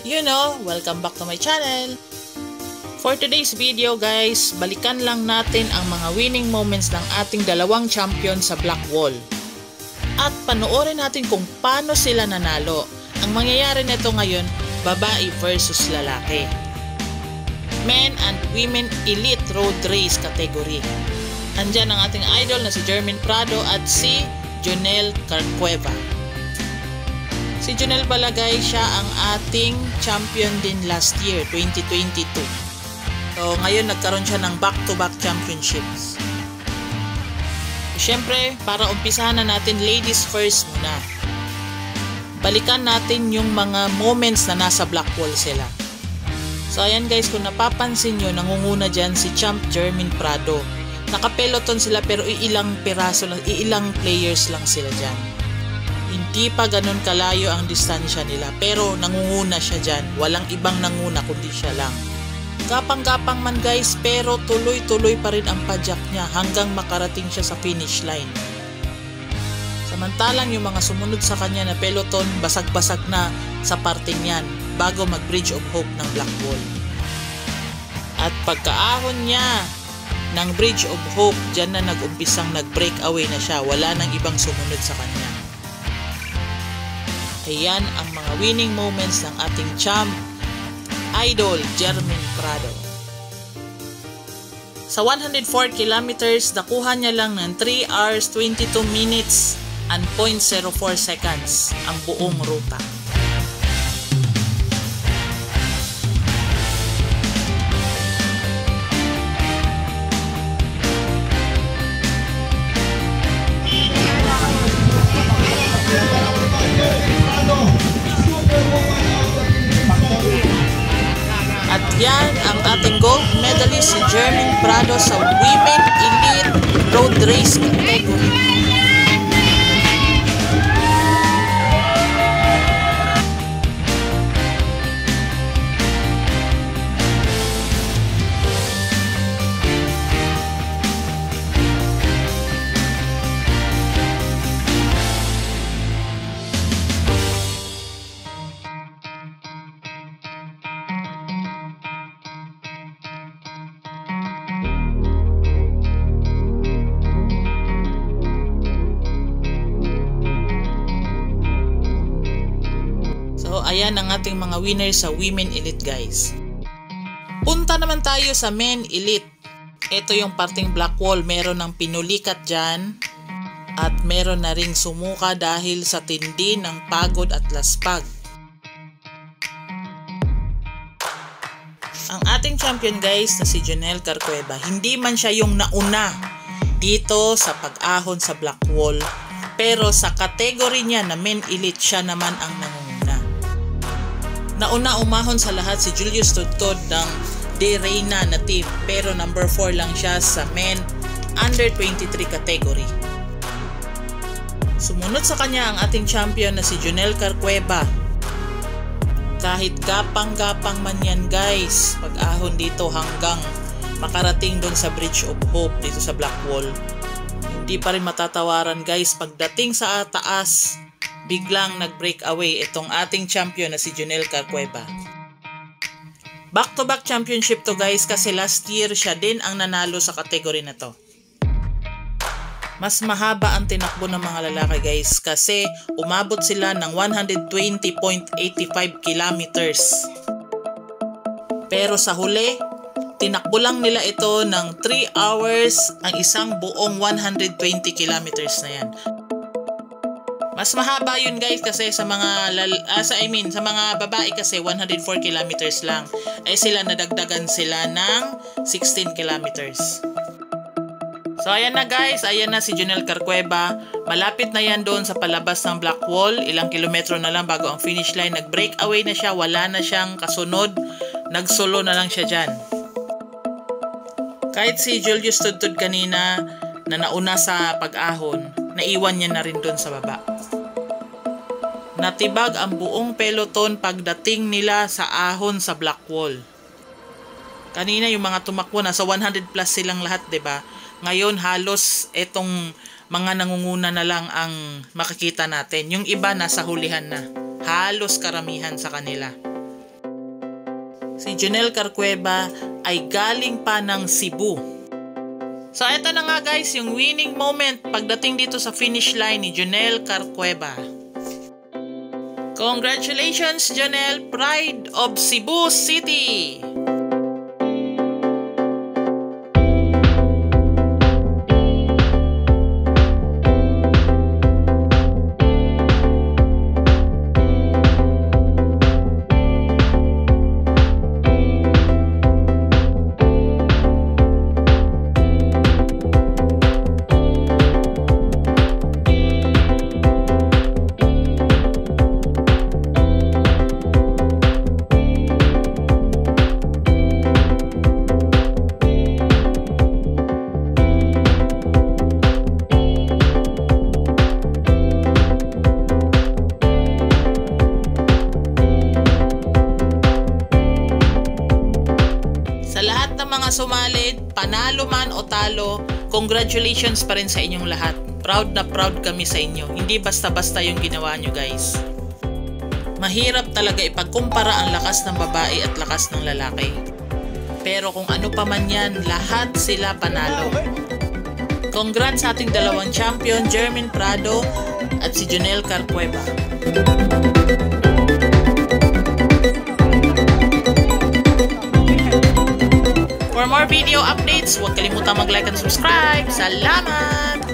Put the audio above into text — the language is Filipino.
Welcome back to my channel. For today's video guys, balikan lang natin ang mga winning moments ng ating dalawang champion sa Black Wall. At panoorin natin kung paano sila nanalo. Ang mangyayari nito ngayon, babae versus lalaki. Men and Women Elite Road Race category. Andyan ang ating idol na si Jermaine Prado at si Jonel Carcueva. Si Jonel Balagay, siya ang ating champion din last year, 2022. So, ngayon nagkaroon siya ng back-to-back championships. Siyempre, para umpisahan na natin, ladies first muna. Balikan natin yung mga moments na nasa Black Wall sila. So, ayan guys, kung napapansin nyo, nangunguna dyan si Champ Jermaine Prado. Naka-peloton sila pero iilang piraso lang, iilang players lang sila dyan. Hindi pa ganun kalayo ang distansya nila pero nangunguna siya dyan. Walang ibang nanguna kundi siya lang. Gapang-gapang man guys pero tuloy-tuloy pa rin ang padyak niya hanggang makarating siya sa finish line. Samantalang yung mga sumunod sa kanya na peloton basag-basag na sa parting yan bago mag-Bridge of Hope ng Black Wall. At pagkaahon niya ng Bridge of Hope, dyan na nag-umpisang nag-breakaway na siya. Wala nang ibang sumunod sa kanya. Ayan ang mga winning moments ng ating champ, idol, Jermaine Prado. Sa 104 kilometers, nakuha niya lang ng 3 hours, 22 minutes and 0.04 seconds ang buong ruta. At yan ang ating gold medalist si Jermaine Prado sa Women Elite Road Race category. So, ayan ang ating mga winners sa Women Elite guys. Punta naman tayo sa Men Elite. Ito yung parting Black Wall. Meron ng pinulikat dyan. At meron na ring sumuka dahil sa tindi ng pagod at laspag. Ang ating champion guys na si Jonel Carcueva, hindi man siya yung nauna dito sa pag-ahon sa Black Wall. Pero sa category niya na Men Elite, siya naman ang nangunguna. Nauna umahon sa lahat si Julius Tudtod ng De Reina na team pero number 4 lang siya sa men under 23 category. Sumunod sa kanya ang ating champion na si Jonel Carcueva. Kahit gapang-gapang man yan guys, pag-ahon dito hanggang makarating doon sa Bridge of Hope dito sa Black Wall. Hindi pa rin matatawaran guys, pagdating sa taas, biglang nag-breakaway itong ating champion na si Jonel Carcueva. Back-to-back championship to guys kasi last year siya din ang nanalo sa category na to. Mas mahaba ang tinakbo ng mga lalaki guys kasi umabot sila ng 120.85 kilometers. Pero sa huli, tinakbo lang nila ito ng 3 hours ang isang buong 120 kilometers na yan. Mas mahaba yun guys kasi sa mga sa mga babae kasi 104 kilometers lang. Ay sila nadagdagan sila ng 16 kilometers. So ayan na guys, ayan na si Jonel Carcueva. Malapit na yan doon sa palabas ng Black Wall. Ilang kilometro na lang bago ang finish line. Nag-breakaway na siya, wala na siyang kasunod. Nag-solo na lang siya dyan. Kahit si Julius Tudtod kanina na nauna sa pag-ahon, naiwan niya na rin doon sa baba. Natibag ang buong peloton pagdating nila sa ahon sa Black Wall. Kanina yung mga tumakbo nasa 100 plus silang lahat, 'di ba? Ngayon halos etong mga nangunguna na lang ang makikita natin. Yung iba nasa hulihan na. Halos karamihan sa kanila. si Jonel Carcueva ay galing pa ng Cebu. So eto na nga guys, yung winning moment pagdating dito sa finish line ni Jonel Carcueva. Congratulations Jonel, Pride of Cebu City! Mga sumalid, panalo man o talo, congratulations pa rin sa inyong lahat. Proud na proud kami sa inyo. Hindi basta-basta yung ginawa nyo guys. Mahirap talaga ipagkumpara ang lakas ng babae at lakas ng lalaki. Pero kung ano pa man yan, lahat sila panalo. Congrats sa ating dalawang champion, Jermaine Prado at si Jonel Carcueva. For more video updates, huwag kalimutang mag-like and subscribe. Salamat!